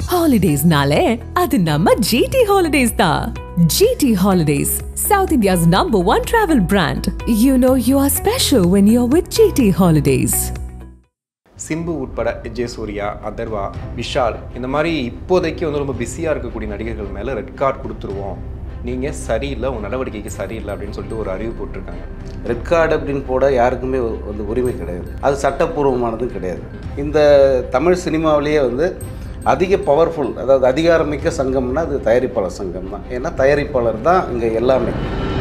Holidays nale, adu namma GT Holidays da. GT Holidays, South India's #1 travel brand. You know you are special when you're with GT Holidays. simbu உட்பட விஜய் சூர்யா, அதர்வா, விஷால் இந்த மாதிரி இப்போதைக்கு வந்து ரொம்ப பிஸியாக இருக்கக்கூடிய நடிகர்கள் மேலே ரெட் கார்டு கொடுத்துருவோம், நீங்கள் சரியில்லை, உங்கள் நடவடிக்கைக்கு சரியில்லை அப்படின்னு சொல்லிட்டு ஒரு அறிவு போட்டிருக்காங்க. ரெட் கார்டு அப்படின்னு போட யாருக்குமே வந்து உரிமை கிடையாது, அது சட்டப்பூர்வமானதும் கிடையாது. இந்த தமிழ் சினிமாவிலேயே வந்து அதிக பவர்ஃபுல், அதாவது அதிகாரமிக்க சங்கம்னா அது தயாரிப்பாளர் சங்கம் தான். ஏன்னா தயாரிப்பாளர் தான் இங்கே எல்லாமே.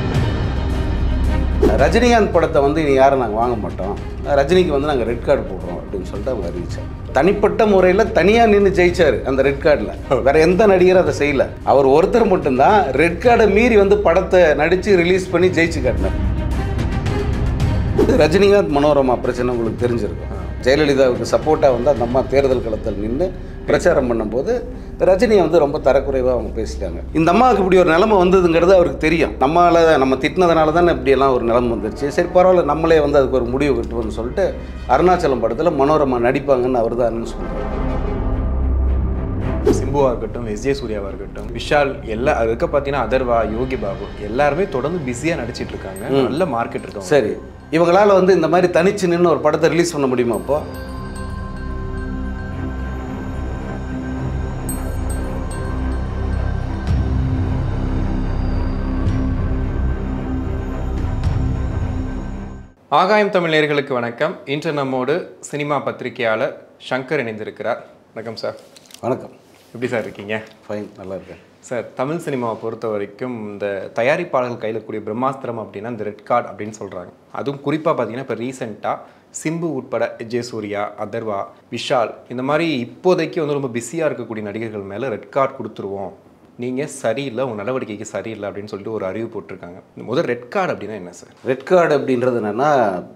ரஜினிகாந்த் படத்தை வந்து இனி யாரும் நாங்கள் வாங்க மாட்டோம், ரஜினிக்கு வந்து நாங்கள் ரெட் கார்டு போடுறோம் அப்படின்னு சொல்லிட்டு அவங்க அறிவிச்சாங்க. தனிப்பட்ட முறையில் தனியாக நின்று ஜெயிச்சார் அந்த ரெட் கார்டில். வேற எந்த நடிகரும் அதை செய்யலை. அவர் ஒருத்தர் மட்டும்தான் ரெட் கார்டை மீறி வந்து படத்தை நடித்து ரிலீஸ் பண்ணி ஜெயிச்சு காட்டினார். ரஜினிகாந்த் மனோரமா பிரச்சனை உங்களுக்கு தெரிஞ்சிருக்கும். ஜெயலலிதாவுக்கு சப்போர்ட்டாக வந்து அந்த அம்மா தேர்தல் களத்தில் நின்று பிரச்சாரம் பண்ணும்போது ரஜினியை வந்து ரொம்ப தரக்குறைவாக அவங்க பேசிட்டாங்க. இந்த அம்மாவுக்கு இப்படி ஒரு நிலைமை வந்ததுங்கிறது அவருக்கு தெரியும். நம்ம திட்டினதுனால தானே இப்படியெல்லாம் ஒரு நிலைமை வந்துருச்சு, சரி பரவாயில்ல நம்மளே வந்து அதுக்கு ஒரு முடிவு கட்டுவோம்னு சொல்லிட்டு அருணாச்சலம் படத்தில் மனோரமா நடிப்பாங்கன்னு அவர் தான் அனௌன்ஸ் பண்ணுறாரு. சிம்புவாக இருக்கட்டும், விஜய் சூர்யாவாக இருக்கட்டும், விஷால் எல்லாம் அதுக்கு பார்த்தீங்கன்னா அதர்வா, யோகி பாபு எல்லாருமே தொடர்ந்து பிஸியாக நடிச்சிட்டு இருக்காங்க, நல்ல மார்க்கெட் இருக்காங்க. சரி, இவங்களால் வந்து இந்த மாதிரி தனிச்சு நின்று ஒரு படத்தை ரிலீஸ் பண்ண முடியுமா? அப்போ ஆகாயம் தமிழ் நேயர்களுக்கு வணக்கம். இன்று நம்மோடு சினிமா பத்திரிகையாளர் ஷங்கர் இணைந்திருக்கிறார். வணக்கம் சார். வணக்கம். எப்படி சார் இருக்கீங்க? ஃபைன், நல்லா இருக்கேன் சார். தமிழ் சினிமாவை பொறுத்த வரைக்கும் இந்த தயாரிப்பாளர்கள் கையில் கூடிய பிரம்மாஸ்திரம் அப்படின்னா இந்த ரெட் கார்டு அப்படின்னு சொல்கிறாங்க. அதுவும் குறிப்பாக பார்த்தீங்கன்னா இப்போ ரீசெண்டாக சிம்பு உட்பட விஜய் சூர்யா, அதர்வா, விஷால் இந்த மாதிரி இப்போதைக்கு வந்து ரொம்ப பிஸியாக இருக்கக்கூடிய நடிகர்கள் மேலே ரெட் கார்டு கொடுத்துருவோம், நீங்கள் சரியில்லை, உங்கள் நடவடிக்கைக்கு சரியில்லை அப்படின்னு சொல்லிட்டு ஒரு அறிவு போட்டிருக்காங்க. முதல் ரெட் கார்டு அப்படின்னா என்ன சார்? ரெட் கார்டு அப்படின்றது என்னென்னா,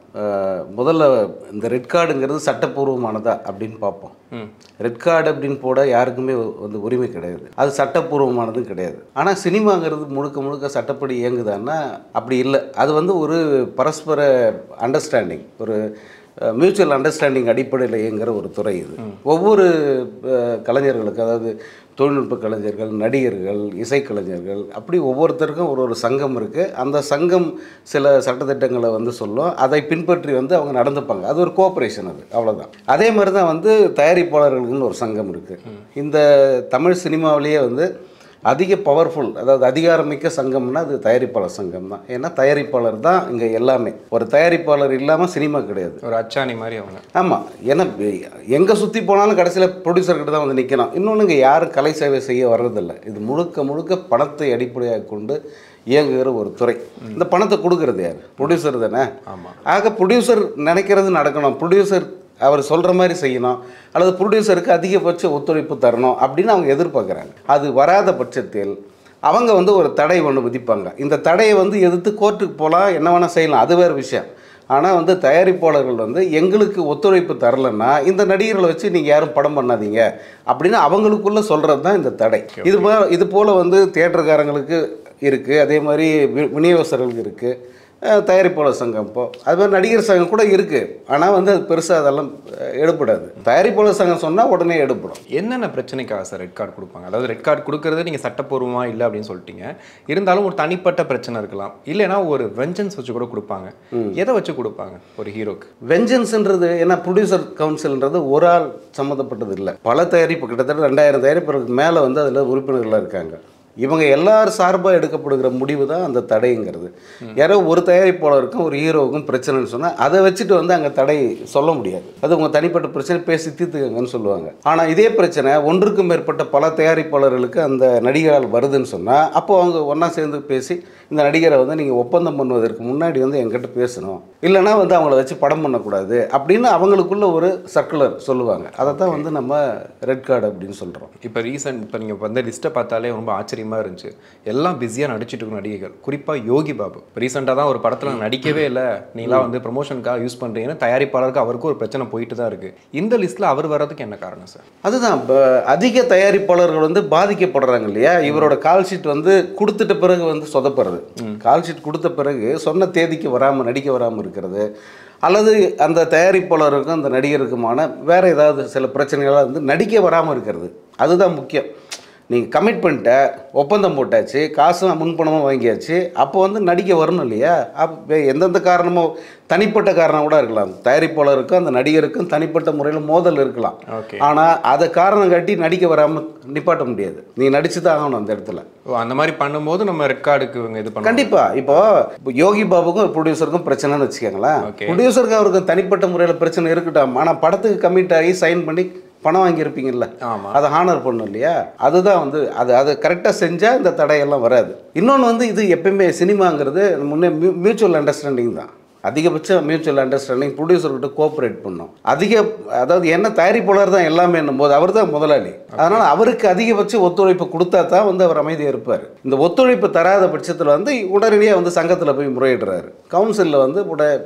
முதல்ல இந்த ரெட் கார்டுங்கிறது சட்டப்பூர்வமானதா அப்படின்னு பார்ப்போம். ரெட் கார்டு அப்படின்னு போட யாருக்குமே வந்து உரிமை கிடையாது, அது சட்டப்பூர்வமானதும் கிடையாது. ஆனால் சினிமாங்கிறது முழுக்க முழுக்க சட்டப்படி இயங்குதான்னா அப்படி இல்லை. அது வந்து ஒரு பரஸ்பர அண்டர்ஸ்டாண்டிங், ஒரு மியூச்சுவல் அண்டர்ஸ்டாண்டிங் அடிப்படையில் இயங்குகிற ஒரு துறை இது. ஒவ்வொரு கலைஞர்களுக்கு, அதாவது தொழில்நுட்ப கலைஞர்கள், நடிகர்கள், இசைக்கலைஞர்கள், அப்படி ஒவ்வொருத்தருக்கும் ஒரு சங்கம் இருக்குது. அந்த சங்கம் சில சட்டத்திட்டங்களை வந்து சொல்லும், அதை பின்பற்றி வந்து அவங்க நடந்துப்பாங்க. அது ஒரு கோஆப்ரேஷன், அது அவ்வளோதான். அதே மாதிரி தான் வந்து தயாரிப்பாளர்களுக்குன்னு ஒரு சங்கம் இருக்குது. இந்த தமிழ் சினிமாவிலேயே வந்து அதிக பவர்ஃபுல், அதாவது அதிகாரமிக்க சங்கம்னா அது தயாரிப்பாளர் சங்கம் தான். ஏன்னா தயாரிப்பாளர் தான் இங்கே எல்லாமே. ஒரு தயாரிப்பாளர் இல்லாமல் சினிமா கிடையாது, ஒரு அச்சாணி மாதிரி அவங்க. ஆமாம், ஏன்னா எங்கே சுற்றி போனாலும் கடைசியில் ப்ரொடியூசர்கிட்ட தான் வந்து நிற்கணும். இன்னொன்று இங்கே யாரும் கலை சேவை செய்ய வர்றதில்லை. இது முழுக்க முழுக்க பணத்தை அடிப்படையாக கொண்டு இயங்குகிற ஒரு துறை. இந்த பணத்தை கொடுக்கறது யார்? ப்ரொடியூசர் தானே. ஆமாம். ஆக ப்ரொடியூசர் நினைக்கிறது நடக்கணும், ப்ரொடியூசர் அவர் சொல்கிற மாதிரி செய்யணும், அல்லது ப்ரொடியூசருக்கு அதிகபட்ச ஒத்துழைப்பு தரணும் அப்படின்னு அவங்க எதிர்பார்க்குறாங்க. அது வராத பட்சத்தில் அவங்க வந்து ஒரு தடை ஒன்று விதிப்பாங்க. இந்த தடையை வந்து எதிர்த்து கோர்ட்டுக்கு போகலாம், என்ன வேணால் செய்யலாம், அது வேறு விஷயம். ஆனால் வந்து தயாரிப்பாளர்கள் வந்து எங்களுக்கு ஒத்துழைப்பு தரலைன்னா இந்த நடிகர்களை வச்சு நீங்கள் யாரும் படம் பண்ணாதீங்க அப்படின்னு அவங்களுக்குள்ளே சொல்கிறது தான் இந்த தடை. இது போல் வந்து தியேட்டருக்காரங்களுக்கு இருக்குது, அதே மாதிரி விநியோகஸ்தர்களுக்கு இருக்குது, தயாரிப்பாளர் சங்கம். இப்போது அது மாதிரி நடிகர் சங்கம் கூட இருக்குது. ஆனால் வந்து அது பெருசாக அதெல்லாம் எடுப்படாது. தயாரிப்பாளர் சங்கம் சொன்னால் உடனே எடுப்படும். என்னென்ன பிரச்சனைக்காக சார் ரெட் கார்டு கொடுப்பாங்க? அதாவது ரெட் கார்டு கொடுக்கறது நீங்கள் சட்டப்பூர்வமாக இல்லை அப்படின்னு சொல்லிட்டீங்க, இருந்தாலும் ஒரு தனிப்பட்ட பிரச்சனை இருக்கலாம், இல்லைன்னா ஒரு வெஞ்சன்ஸ் வச்சு கூட கொடுப்பாங்க. எதை வச்சு கொடுப்பாங்க ஒரு ஹீரோக்கு? வெஞ்சன்ஸ்ன்றது ஏன்னா ப்ரொடியூசர் கவுன்சில்ன்றது ஒரு ஆள் சம்மந்தப்பட்டது இல்லை. பல தயாரிப்பு, கிட்டத்தட்ட 2000 தயாரிப்புகளுக்கு மேலே வந்து அதில் உறுப்பினர்களாக இருக்காங்க. இவங்க எல்லாரும் சார்பாக எடுக்கப்படுகிற முடிவு தான் அந்த தடைங்கிறது. யாரோ ஒரு தயாரிப்பாளருக்கும் ஒரு ஹீரோவுக்கும் பிரச்சனைன்னு சொன்னால் அதை வச்சுட்டு வந்து அங்கே தடை சொல்ல முடியாது. அது உங்கள் தனிப்பட்ட பிரச்சனை பேசி தீர்த்துக்கங்கன்னு சொல்லுவாங்க. ஆனால் இதே பிரச்சனை ஒன்றுக்கும் மேற்பட்ட பல தயாரிப்பாளர்களுக்கு அந்த நடிகரால் வருதுன்னு சொன்னால் அப்போ அவங்க ஒன்றா சேர்ந்து பேசி இந்த நடிகரை வந்து நீங்கள் ஒப்பந்தம் பண்ணுவதற்கு முன்னாடி வந்து என்கிட்ட பேசணும், இல்லைனா வந்து அவங்கள வச்சு படம் பண்ணக்கூடாது அப்படின்னு அவங்களுக்குள்ள ஒரு சர்க்குலர் சொல்லுவாங்க. அதை தான் வந்து நம்ம ரெட் கார்டு அப்படின்னு சொல்கிறோம். இப்போ நீங்கள் வந்து லிஸ்ட்டை பார்த்தாலே ரொம்ப ஆச்சரியமாக இருந்துச்சு. எல்லாம் பிஸியாக நடிச்சிட்டு இருக்க நடிகைகள், குறிப்பாக யோகி பாபு ரீசெண்டாக தான் ஒரு படத்தில் நடிக்கவே இல்லை, நீங்களாம் வந்து ப்ரமோஷனுக்காக யூஸ் பண்ணுறீங்கன்னு தயாரிப்பாளருக்கு அவருக்கும் ஒரு பிரச்சனை போயிட்டு தான் இருக்குது. இந்த லிஸ்ட்டில் அவர் வர்றதுக்கு என்ன காரணம் சார்? அதுதான், அதிக தயாரிப்பாளர்கள் வந்து பாதிக்கப்படுறாங்க இல்லையா. இவரோட கால் ஷீட் வந்து கொடுத்துட்ட பிறகு வந்து சொதப்படுறது, கால் ஷீட் கொடுத்த பிறகு சொன்ன தேதிக்கு வராமல் நடிக்க வராமல் இருக்கிறது, அல்லது அந்த தயாரிப்பாளருக்கும் அந்த நடிகருக்குமான வேறு ஏதாவது சில பிரச்சனைகளாக வந்து நடிக்க வராமல் இருக்கிறது. அதுதான் முக்கியம். நீங்கள் கமிட் பண்ணிட்ட, ஒப்பந்தம் போட்டாச்சு, காசும் முன்பணமும் வாங்கியாச்சு, அப்போ வந்து நடிக்க வரணும் இல்லையா? அப்போ எந்தெந்த காரணமோ தனிப்பட்ட காரணம் கூட இருக்கலாம், தயாரிப்பாளருக்கும் அந்த நடிகருக்கும் தனிப்பட்ட முறையில் மோதல் இருக்கலாம். ஆனால் அதை காரணம் காட்டி நடிக்க வராமல் நிப்பாட்ட முடியாது. நீ நடிச்சு தான் ஆகணும் அந்த இடத்துல. அந்த மாதிரி பண்ணும்போது நம்ம ரெட் கார்டுக்கு இது பண்ண கண்டிப்பாக. இப்போ யோகி பாபுக்கும் ப்ரொடியூசருக்கும் பிரச்சனைன்னு வச்சுக்கோங்களேன். ப்ரொடியூசருக்கு அவருக்கு தனிப்பட்ட முறையில் பிரச்சனை இருக்கட்டும், ஆனால் படத்துக்கு கமிட் ஆகி சைன் பண்ணி பணம் வாங்கியிருப்பீங்கல்ல, அதை ஹானர் பண்ணும் இல்லையா? அதுதான் வந்து அதை கரெக்டாக செஞ்சால் இந்த தடையெல்லாம் வராது. இன்னொன்று வந்து இது எப்பயுமே சினிமாங்கிறது முன்னே மியூச்சுவல் அண்டர்ஸ்டாண்டிங் தான். அதிகபட்ச மியூச்சுவல் அண்டர்ஸ்டாண்டிங், ப்ரொடியூசர்கிட்ட கோஆப்ரேட் பண்ணணும். அதாவது என்ன தயாரிப்பாளர் தான் எல்லாமே என்னும்போது அவர் தான் முதலாளி. அதனால் அவருக்கு அதிகபட்ச ஒத்துழைப்பு கொடுத்தா தான் வந்து அவர் அமைதியாக இருப்பார். இந்த ஒத்துழைப்பு தராத பட்சத்தில் வந்து உடனடியாக வந்து சங்கத்தில் போய் முறையிடுறாரு. கவுன்சிலில் வந்து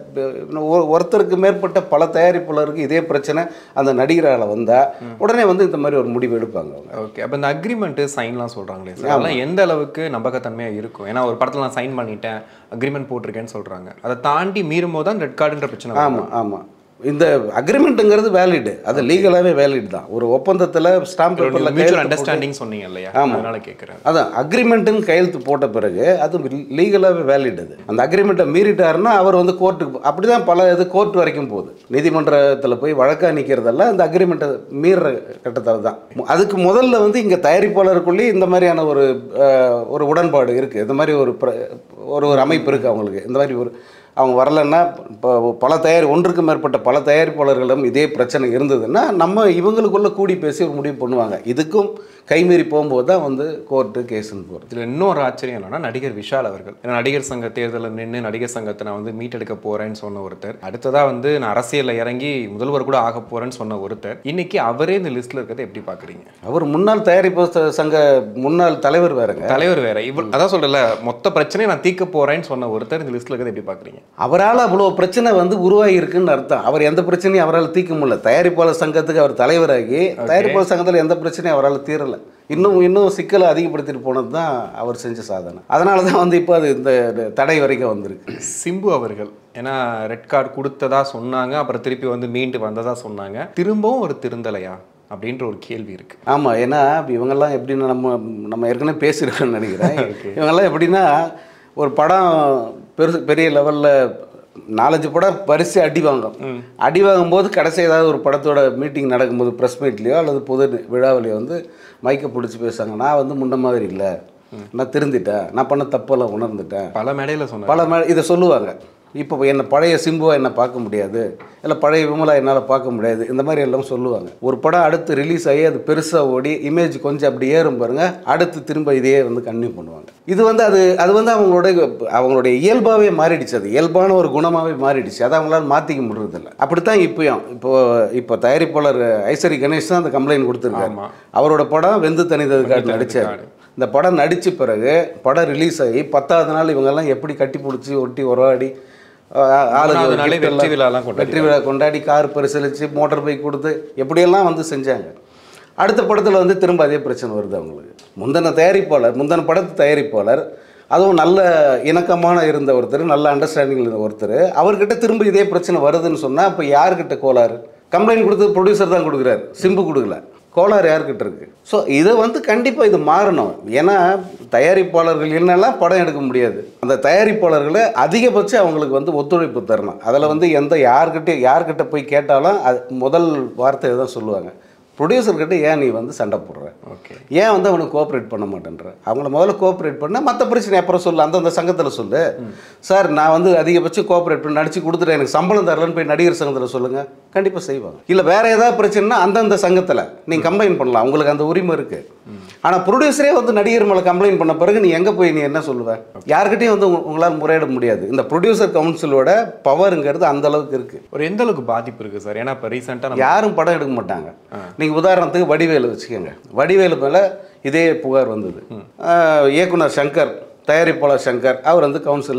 ஒருத்தருக்கு மேற்பட்ட பல தயாரிப்பாளருக்கு இதே பிரச்சனை அந்த நடிகரால் வந்தால் உடனே வந்து இந்த மாதிரி ஒரு முடிவு எடுப்பாங்க அவங்க. ஓகே, அப்போ இந்த அக்ரிமெண்ட்டு சைன்லாம் சொல்கிறாங்களே சார், அதெல்லாம் எந்த அளவுக்கு நம்பகத்தன்மையாக இருக்கும்? ஏன்னா ஒரு படத்தில் நான் சைன் பண்ணிட்டேன், அக்ரிமெண்ட் போட்டிருக்கேன்னு சொல்கிறாங்க, அதை தாண்டி மீறும் போது தான் ரெட் கார்டுன்ற பிரச்சனை. ஆமாம் ஆமாம். இந்த அக்ரிமெண்ட்டுங்கிறது வேலிடு, அது லீகலாகவே வேலிட் தான். ஒரு ஒப்பந்தத்தில் ஸ்டாம்ப் பேப்பரில் மியூச்சுவல் அண்டர்ஸ்டாண்டிங் சொன்னீங்க இல்லையா? அதனால கேட்குறேன். அதான் அக்ரிமெண்ட்டுன்னு கையெழுத்து போட்ட பிறகு அது லீகலாகவே வேலிட். அது அந்த அக்ரிமெண்ட்டை மீறிட்டாருன்னா அவர் வந்து கோர்ட்டுக்கு, அப்படி தான் பல இது கோர்ட் வரைக்கும் போகுது. நீதிமன்றத்தில் போய் வழக்காக நிற்கிறதெல்லாம் இந்த அக்ரிமெண்ட்டை மீற கட்டத்தில் தான். அதுக்கு முதல்ல வந்து இங்கே தயாரிப்பாளருக்குள்ளேயே இந்த மாதிரியான ஒரு உடன்பாடு இருக்குது. இந்த மாதிரி ஒரு அமைப்பு இருக்குது அவங்களுக்கு. இந்த மாதிரி அவங்க வரலைன்னா இப்போ ஒன்றுக்கு மேற்பட்ட பல தயாரிப்பாளர்களும் இதே பிரச்சனை இருந்ததுன்னா இவங்களுக்குள்ள கூடி பேசி ஒரு முடிவு பண்ணுவாங்க. இதுக்கும் கைமீறி போகும்போது தான் வந்து கோர்ட்டு கேஸுன்னு போகிறது. இதில் இன்னொரு ஆச்சரியம் என்னன்னா, நடிகர் விஷால் அவர்கள், ஏன்னா நடிகர் சங்க தேர்தலில் நின்று நடிகர் சங்கத்தை நான் வந்து மீட்டெடுக்க போகிறேன்னு சொன்ன ஒருத்தர், அடுத்ததாக வந்து நான் அரசியலில் இறங்கி முதல்வர் கூட ஆக போகிறேன்னு சொன்ன ஒருத்தர், இன்னைக்கு அவரே இந்த லிஸ்ட்டில் இருக்கிறத எப்படி பார்க்குறீங்க? அவர் முன்னாள் தயாரிப்பு சங்க முன்னாள் தலைவர் வேற. அதான் சொல்கிறல, மொத்த பிரச்சனையை நான் தீர்க்க போகிறேன்னு சொன்ன ஒருத்தர் இந்த லிஸ்ட்டில் இருக்கிறத எப்படி பார்க்குறீங்க? அவரால் அவ்வளோ பிரச்சனை வந்து உருவாகி இருக்குன்னு அர்த்தம். அவர் எந்த பிரச்சனையும் அவரால் தீர்க்க முடியல. தயாரிப்பாளர் சங்கத்துக்கு அவர் தலைவராகி தயாரிப்பாளர் சங்கத்தில் எந்த பிரச்சனையும் அவரால் தீரலை. இன்னும் சிக்கலை அதிகப்படுத்திட்டு போனது தான் அவர் செஞ்ச சாதனை. அதனால தான் வந்து இப்போ அது இந்த தடை வரைக்கும் வந்திருக்கு. சிம்பு அவர்கள் ஏன்னா ரெட் கார்டு கொடுத்ததா சொன்னாங்க, அப்புறம் திருப்பி வந்து மீண்டு வந்ததா சொன்னாங்க, திரும்பவும் ஒரு திருந்தலையா அப்படின்ற ஒரு கேள்வி இருக்குது. ஆமாம், ஏன்னா இவங்கெல்லாம் எப்படின்னா நம்ம ஏற்கனவே பேசியிருக்கோன்னு நினைக்கிறேன். இவங்கெல்லாம் எப்படின்னா ஒரு படம் பெரிய லெவலில் 4-5 படம் பரிசு அடி வாங்கும்போது கடைசி ஏதாவது ஒரு படத்தோட மீட்டிங் நடக்கும்போது ப்ரெஸ் மீட்லேயோ அல்லது பொது விழாவிலையோ வந்து மைக்கை பிடிச்சி பேசுவாங்க. நான் வந்து முன்ன மாதிரி இல்லை, நான் திருந்திட்டேன், நான் பண்ண தப்பெல்லாம் உணர்ந்துட்டேன், பல மேடையில் இதை சொல்லுவாங்க. இப்போ என்ன பழைய சிம்புவா என்ன பார்க்க முடியாது, இல்லை பழைய விமலா என்னால் பார்க்க முடியாது, இந்த மாதிரி எல்லாம் சொல்லுவாங்க. ஒரு படம் அடுத்து ரிலீஸ் ஆகி அது பெருசாக ஓடி இமேஜ் கொஞ்சம் அப்படி ஏறும் பாருங்கள், அடுத்து திரும்ப இதையே வந்து கன்டினியூ பண்ணுவாங்க. இது வந்து அது வந்து அவங்களுடைய இயல்பாகவே மாறிடுச்சு. அது இயல்பான ஒரு குணமாகவே மாறிடுச்சு. அதை அவங்களால மாற்றிக்க முடியறதில்லை. அப்படித்தான் இப்போ தயாரிப்பாளர் ஐஸ்வரி கணேஷ் தான் அந்த கம்ப்ளைண்ட் கொடுத்துருக்காரு. அவரோட படம் வெந்து தனிததுக்காக நடித்தார். இந்த படம் நடித்த பிறகு படம் ரிலீஸ் ஆகி 10வது நாள் இவங்கெல்லாம் எப்படி கட்டி பிடிச்சி ஒட்டி உறவாடி வெற்றி விழா கொண்டாடி கார் பரிசீலித்து மோட்டார் பைக் கொடுத்து எப்படியெல்லாம் வந்து செஞ்சாங்க. அடுத்த படத்தில் வந்து திரும்ப அதே பிரச்சனை வருது அவங்களுக்கு. முந்தின படத்து தயாரிப்பாளர், அதுவும் நல்ல இணக்கமான இருந்த ஒருத்தர், நல்ல அண்டர்ஸ்டாண்டிங்கில் இருந்த ஒருத்தர், அவர்கிட்ட திரும்ப இதே பிரச்சனை வருதுன்னு சொன்னால் அப்போ யாருக்கிட்ட கோளாறு? கம்ப்ளைண்ட் கொடுத்தது ப்ரொடியூசர் தான் கொடுக்குறாரு, சிம்பு கொடுக்கல. கோளாறு யார்கிட்ட இருக்குது? ஸோ இதை வந்து கண்டிப்பாக இது மாறணும். ஏன்னா தயாரிப்பாளர்கள் என்னெல்லாம் படம் எடுக்க முடியாது. அந்த தயாரிப்பாளர்களை அதிகபட்சம் அவங்களுக்கு வந்து ஒத்துழைப்பு தரணும். அதில் வந்து யார்கிட்ட போய் கேட்டாலும் அது முதல் வார்த்தை தான் சொல்லுவாங்க, ப்ரொடியூசர்கிட்ட ஏன் நீ வந்து சண்டை போடுற, ஏன் வந்து அவனுக்கு கோஆப்ரேட் பண்ண மாட்டேன்ற, அவங்கள முதல்ல கோஆப்ரேட் பண்ண மற்ற பிரச்சனை அப்புறம் சொல்லு, அந்தந்த சங்கத்தில் சொல்லு. சார் நான் வந்து அதிகபட்சம் கோஆப்ரேட் பண்ணி நடிச்சு கொடுத்துட்டேன், எனக்கு சம்பளம் தரலன்னு போய் நடிகர் சங்கத்தில் சொல்லுங்கள், கண்டிப்பாக செய்வாங்க. இல்லை வேறு ஏதாவது பிரச்சனைனா அந்தந்த சங்கத்தில் நீங்கள் கம்ப்ளைண்ட் பண்ணலாம், உங்களுக்கு அந்த உரிமை இருக்குது. ஆனால் ப்ரொடியூசரே வந்து நடிகர் மேலே கம்ப்ளைண்ட் பண்ண பிறகு நீ எங்கே போய் நீ என்ன சொல்லுவேன்? யார்கிட்டையும் வந்து உங்களால் முறையிட முடியாது. இந்த ப்ரொடியூசர் கவுன்சிலோட பவருங்கிறது அந்த அளவுக்கு இருக்குது. ஒரு எந்த அளவுக்கு பாதிப்பு இருக்குது சார்? ஏன்னா இப்போ ரீசெண்டாக யாரும் படம் எடுக்க மாட்டாங்க. நீங்கள் உதாரணத்துக்கு வடிவேலு வச்சுக்கோங்க. வடிவேலு மேலே இதே புகார் வந்தது. இயக்குனர் ஷங்கர், தயாரிப்பாளர் ஷங்கர், அவர் வந்து கவுன்சிலில்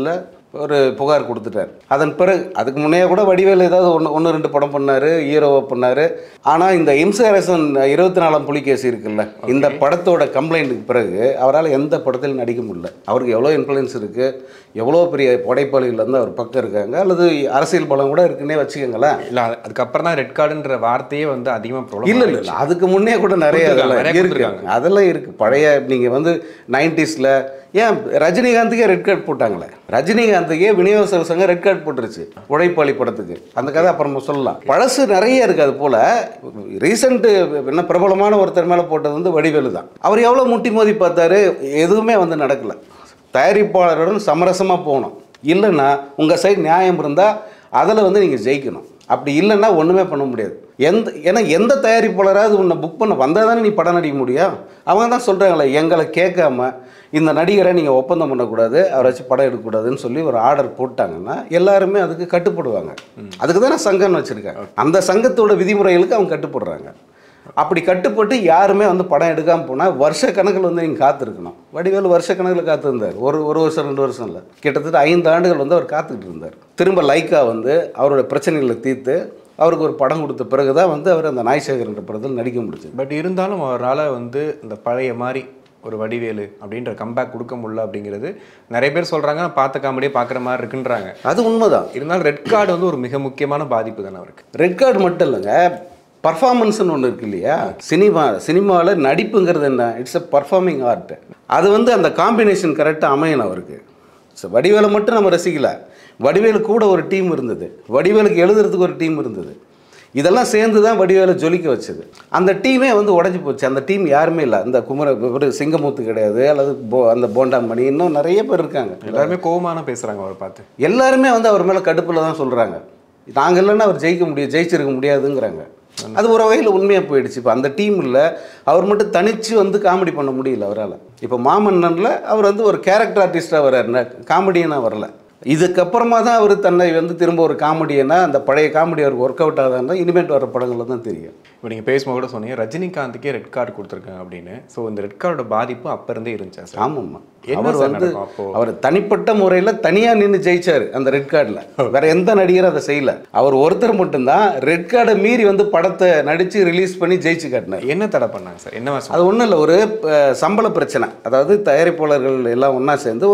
ஒரு புகார் கொடுத்துட்டார். அதன் பிறகு அதுக்கு முன்னே கூட வடிவேலு ஏதாவது ஒன்று ரெண்டு படம் பண்ணார், ஹீரோவை பண்ணார். ஆனால் இந்த இம்சரசன் 24ஆம் புலிகேசி இருக்குல்ல, இந்த படத்தோட கம்ப்ளைண்ட்டுக்கு பிறகு அவரால் எந்த படத்திலும் நடிக்க முடியல. அவருக்கு எவ்வளோ இன்ஃப்ளூயன்ஸ் இருக்குது, எவ்வளோ பெரிய படைப்பாளிகள் வந்து அவர் பக்கம் இருக்காங்க, அல்லது அரசியல் பலம் கூட இருக்குன்னே வச்சுக்கோங்களேன். இல்லை அதுக்கப்புறம் தான் ரெட் கார்டுன்ற வார்த்தையே வந்து அதிகமாக இல்லை இல்லை அதுக்கு முன்னே கூட நிறைய இருக்காங்க, அதெல்லாம் இருக்குது. பழைய நீங்கள் வந்து 90ஸ்ல ஏன் ரஜினிகாந்துக்கே ரெட் கார்டு போட்டாங்களே, ரஜினிகாந்துக்கே விநியோக சங்கம் ரெட் கார்டு போட்டுருச்சு உழைப்பாளி படத்துக்கு. அந்த கதை அப்புறமா சொல்லலாம். பழசு நிறைய இருக்குது. அது போல் ரீசெண்ட்டு என்ன பிரபலமான ஒருத்தர் மேலே போட்டது வந்து வடிவேலு தான். அவர் எவ்வளோ முட்டி மோதி பார்த்தாரு, எதுவுமே வந்து நடக்கலை. தயாரிப்பாளருடன் சமரசமாக போகணும். இல்லைன்னா உங்கள் சைடு நியாயம் இருந்தால் அதில் வந்து நீங்கள் ஜெயிக்கணும். அப்படி இல்லைன்னா ஒன்றுமே பண்ண முடியாது. ஏன்னா எந்த தயாரிப்பாளராவது உன்னை புக் பண்ண வந்தால் தானே நீ படம் நடிக்க முடியும். அவங்க தான் சொல்கிறாங்களே, எங்களை கேட்காம இந்த நடிகரை நீங்கள் ஒப்பந்தம் பண்ணக்கூடாது, அவரை வச்சு படம் எடுக்கக்கூடாதுன்னு சொல்லி ஒரு ஆர்டர் போட்டாங்கன்னா எல்லாருமே அதுக்கு கட்டுப்படுவாங்க. அதுக்கு தானே சங்கம்னு வச்சுருக்காங்க. அந்த சங்கத்தோட விதிமுறைகளுக்கு அவங்க கட்டுப்படுறாங்க. அப்படி கட்டுப்பட்டு யாருமே வந்து படம் எடுக்காமல் போனால் வருஷ கணக்கில் வந்து நீங்கள் காத்திருக்கணும். வடிவேலு வருஷ கணக்கில் காத்திருந்தார். ஒரு வருஷம் 2 வருஷம் இல்லை, கிட்டத்தட்ட 5 ஆண்டுகள் வந்து அவர் காத்துக்கிட்டு இருந்தார். திரும்ப லைக்கா வந்து அவரோட பிரச்சனைகளை தீர்த்து அவருக்கு ஒரு படம் கொடுத்த பிறகு தான் வந்து அவர் அந்த நாய்சேகர்ன்ற படத்தில் நடிக்க முடிச்சு. பட் இருந்தாலும் அவரால் வந்து இந்த பழைய மாதிரி ஒரு வடிவேலு அப்படின்ற கம்பேக் கொடுக்க முடியல அப்படிங்கிறது நிறைய பேர் சொல்கிறாங்க. பார்த்த காமெடியே பார்க்குற மாதிரி இருக்குன்றாங்க. அது உண்மைதான். இருந்தாலும் ரெட் கார்டு வந்து ஒரு மிக முக்கியமான பாதிப்பு தானே அவருக்கு. ரெட் கார்டு மட்டும் இல்லைங்க, பர்ஃபார்மன்ஸ்னு ஒன்று இருக்குது இல்லையா. சினிமாவில் நடிப்புங்கிறது என்ன, இட்ஸ் எ பர்ஃபார்மிங் ஆர்ட். அது வந்து அந்த காம்பினேஷன் கரெக்டாக அமையணும் அவருக்கு. வடிவேலை மட்டும் நம்ம ரசிக்கல, வடிவேலு கூட ஒரு டீம் இருந்தது, வடிவேலுக்கு எழுதுறதுக்கு ஒரு டீம் இருந்தது. இதெல்லாம் சேர்ந்து தான் வடிவேலை ஜொலிக்க வச்சது. அந்த டீமே வந்து உடஞ்சி போச்சு. அந்த டீம் யாருமே இல்லை. அந்த ஒரு சிங்கமூத்து கிடையாது, அல்லது அந்த போண்டாமணி, இன்னும் நிறைய பேர் இருக்காங்க. எல்லாருமே கோவமான பேசுகிறாங்க அவரை பார்த்து. எல்லாருமே வந்து அவர் மேலே கடுப்பில் தான் சொல்கிறாங்க. நாங்கள் இல்லைன்னா அவர் ஜெயிச்சிருக்க முடியாதுங்கிறாங்க. அது ஒரு வகையில் உண்மையாக போயிடுச்சு. இப்போ அந்த டீமில் அவர் மட்டும் தனித்து வந்து காமெடி பண்ண முடியல அவரால். இப்போ மாமன்னனில் அவர் வந்து ஒரு கேரக்டர் ஆர்டிஸ்டாக வர்றார், காமெடியனாக வரல. இதுக்கப்புறமா தான் அவர் தன்னை வந்து திரும்ப ஒரு காமெடியனா, அந்த பழைய காமெடி அவருக்கு ஒர்க் அவுட் ஆகுதுன்னா இனிமேட் வர படங்களில் தான் தெரியும். இப்போ நீங்கள் பேசும்போது கூட சொன்னீங்க ரஜினிகாந்துக்கே ரெட் கார்டு கொடுத்துருக்காங்க அப்படின்னு. ஸோ இந்த ரெட் கார்டோட பாதிப்பு அப்போ இருந்தே இருந்துச்சா சார்? ஆமாம்மா. அவர் வந்து அவர் தனிப்பட்ட முறையில் தனியாக நின்று ஜெயிச்சார் அந்த ரெட் கார்டில். வேற எந்த நடிகரும் அதை செய்யல. அவர் ஒருத்தர் மட்டும்தான் ரெட் கார்டை மீறி வந்து படத்தை நடித்து ரிலீஸ் பண்ணி ஜெயிச்சு காட்டினார். என்ன தடை பண்ணாங்க சார்? என்ன அது ஒன்றும் இல்லை, ஒரு சம்பள பிரச்சனை. அதாவது தயாரிப்பாளர்கள் எல்லாம் ஒன்றா சேர்ந்து